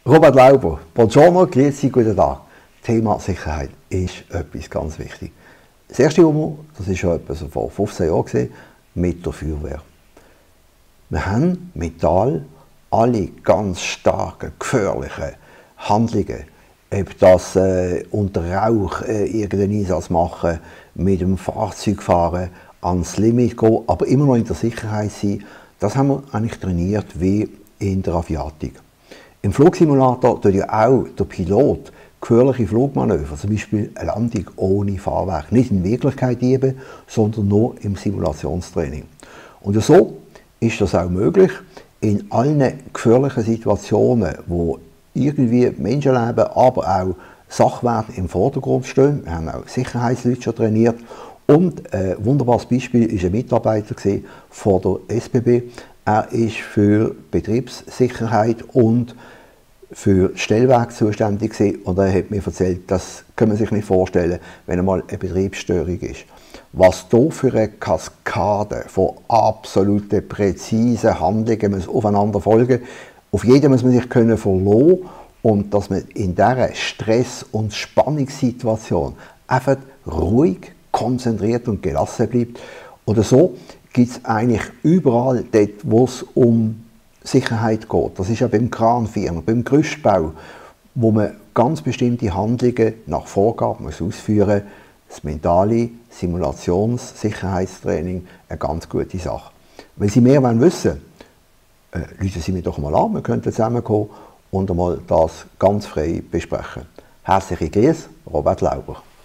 Robert Lauber, buongiorno, grüezi, guten Tag. Thema Sicherheit ist etwas ganz wichtig. Das erste Mal, das ist schon etwa so vor 15 Jahren gesehen, mit der Feuerwehr. Wir haben Metall alle ganz starken, gefährlichen Handlungen, ob das unter Rauch irgendeinen Einsatz machen, mit dem Fahrzeug fahren, ans Limit gehen, aber immer noch in der Sicherheit sein, das haben wir eigentlich trainiert wie in der Aviatik. Im Flugsimulator tut ja auch der Pilot gefährliche Flugmanöver, zum Beispiel eine Landung ohne Fahrwerk, nicht in Wirklichkeit üben, sondern nur im Simulationstraining. Und so ist das auch möglich, in allen gefährlichen Situationen, wo irgendwie Menschenleben, aber auch Sachwerte im Vordergrund stehen. Wir haben auch Sicherheitsleute schon trainiert. Und ein wunderbares Beispiel war ein Mitarbeiter von der SBB. Er ist für Betriebssicherheit und für Stellwerk zuständig gewesen, und er hat mir erzählt, das kann man sich nicht vorstellen, wenn einmal eine Betriebsstörung ist. Was da für eine Kaskade von absoluten präzisen Handlungen muss aufeinander folgen, auf jeden muss man sich können verlassen, und dass man in dieser Stress- und Spannungssituation einfach ruhig, konzentriert und gelassen bleibt. Oder so gibt es eigentlich überall dort, wo es um Sicherheit geht. Das ist ja beim Kranfirmen, beim Gerüstbau, wo man ganz bestimmte Handlungen nach Vorgaben ausführen muss. Das mentale Simulations-Sicherheitstraining eine ganz gute Sache. Wenn Sie mehr wissen wollen, rufen Sie mich doch mal an, wir könnten zusammenkommen und einmal das ganz frei besprechen. Herzliche Grüße, Robert Lauber.